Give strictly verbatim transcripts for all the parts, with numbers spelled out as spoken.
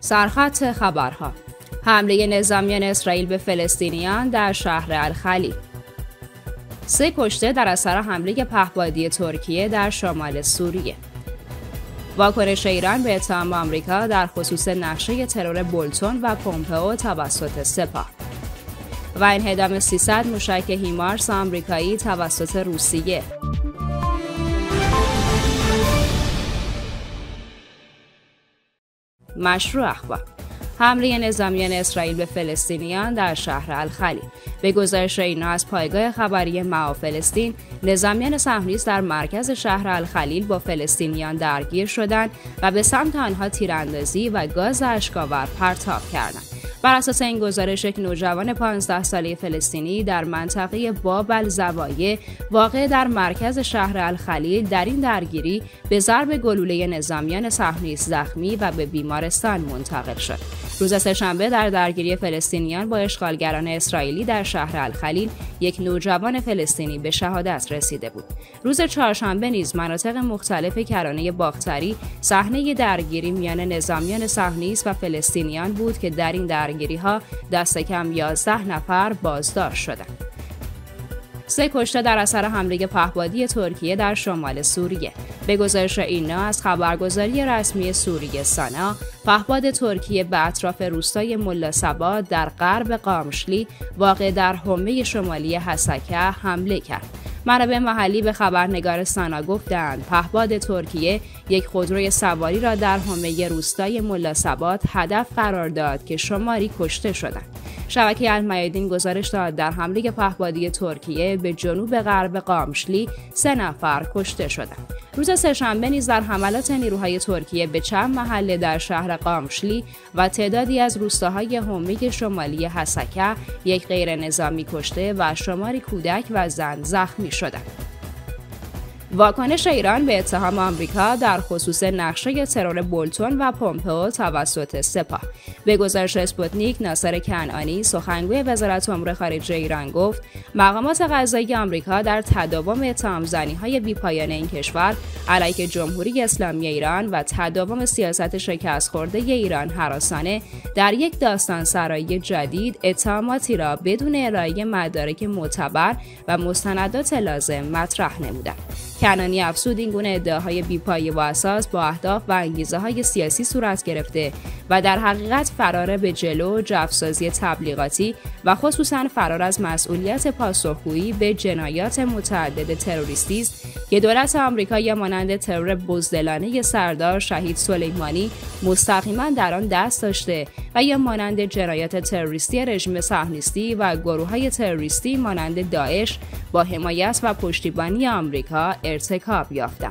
سرخط خبرها: حمله نظامیان اسرائیل به فلسطینیان در شهر الخلیل. سه کشته در اثر حمله پهپادی ترکیه در شمال سوریه. واکنش ایران به اتهام آمریکا در خصوص نقشه ترور بولتون و پومپئو توسط سپاه. و انهدام سیصد موشک هیمارس آمریکایی توسط روسیه. مشروع اخبار: حمله نظامیان اسرائیل به فلسطینیان در شهر الخلیل. به گزارش اینا از پایگاه خبری معا فلسطین، نظامیان صهیونیست در مرکز شهر الخلیل با فلسطینیان درگیر شدند و به سمت آنها تیراندازی و گاز اشک‌آور پرتاب کردند. بر اساس این گزارش، یک نوجوان پانزده ساله فلسطینی در منطقه باب الزوایه واقع در مرکز شهر الخلیل در این درگیری به ضرب گلوله نظامیان صهیونیست زخمی و به بیمارستان منتقل شد. روز سه‌شنبه در درگیری فلسطینیان با اشغالگران اسرائیلی در شهر الخلیل، یک نوجوان فلسطینی به شهادت رسیده بود. روز چهارشنبه نیز مناطق مختلف کرانه باختری صحنه درگیری میان نظامیان صهیونیست و فلسطینیان بود که در این درگیری‌ها دست کم یازده نفر بازداشت شدند. سه کشته در اثر حمله پهپادی ترکیه در شمال سوریه. به گزارش اینا از خبرگزاری رسمی سوریه سانا، پهپاد ترکیه به اطراف روستای ملاصبا در غرب قامشلی واقع در حومه شمالی حسکه حمله کرد. منابع محلی به خبرنگار سانا گفتند پهپاد ترکیه یک خودروی سواری را در حومه روستای ملاصبات هدف قرار داد که شماری کشته شدند. شبکه المیادین گزارش داد در حمله پهپادی ترکیه به جنوب غرب قامشلی سه نفر کشته شدند. روز سه‌شنبه نیز در حملات نیروهای ترکیه به چند محله در شهر قامشلی و تعدادی از روستاهای حومه شمالی حسکه یک غیر نظامی کشته و شماری کودک و زن زخمی شدند. واکنش ایران به اتهام آمریکا در خصوص نقشه ترور بولتون و پومپئو توسط سپاه. به گزارش اسپوتنیک، ناصر کنعانی، سخنگوی وزارت امور خارجه ایران گفت مقامات قضایی آمریکا در تداوم اتهام‌زنی‌های بی‌پایان این کشور علیه جمهوری اسلامی ایران و تداوم سیاست شکست خورده ایران هراسانه در یک داستان سرایی جدید اتهاماتی را بدون ارائه مدارک معتبر و مستندات لازم مطرح نمودند. کنعانی افزود این گونه ادعاهای بی‌پایه و اساس با اهداف و انگیزه‌های سیاسی صورت گرفته و در حقیقت فرار به جلو، جفسازی تبلیغاتی و خصوصاً فرار از مسئولیت پاسخگویی به جنایات متعدد تروریستی است که دولت آمریکا یا مانند ترور بزدلانه سردار شهید سلیمانی مستقیما در آن دست داشته و یا مانند جنایات تروریستی رژیم صهیونیستی و گروه‌های تروریستی مانند داعش با حمایت و پشتیبانی آمریکا ارتکاب یافتند.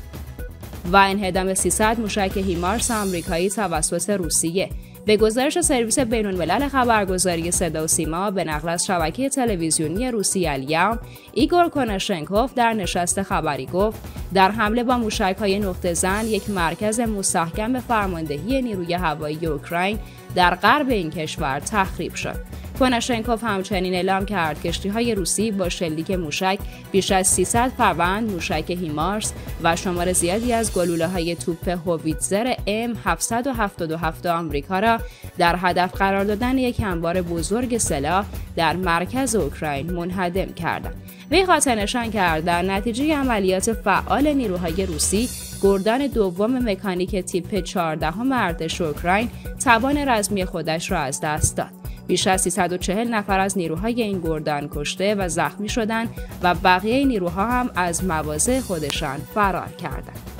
و انهدام سیصد موشک هیمارس آمریکایی توسط روسیه. به گزارش سرویس بین‌الملل خبرگزاری صدا و سیما به نقل از شبکه تلویزیونی روسیه الیوم، ایگور کناشنکوف در نشست خبری گفت در حمله با موشک‌های نقطه زن یک مرکز مستحکم فرماندهی نیروی هوایی اوکراین در غرب این کشور تخریب شد. کناشنکوف همچنین اعلام کرد کشتی‌های روسی با شلیک موشک بیش از سیصد فروند موشک هیمارس و شمار زیادی از گلوله‌های توپ هویتزر ام هفتصد و هفتاد و هفت آمریکا را در هدف قرار دادن یک انبار بزرگ سلاح در مرکز اوکراین منهدم کردند. وی خاطر نشان کرد در نتیجه عملیات فعال نیروهای روسی، گردان دوم مکانیک تیپ چهاردهم ارتش اوکراین توان رزمی خودش را از دست داد. بیش از سیصد و چهل نفر از نیروهای این گردان کشته و زخمی شدند و بقیه نیروها هم از مواضع خودشان فرار کردند.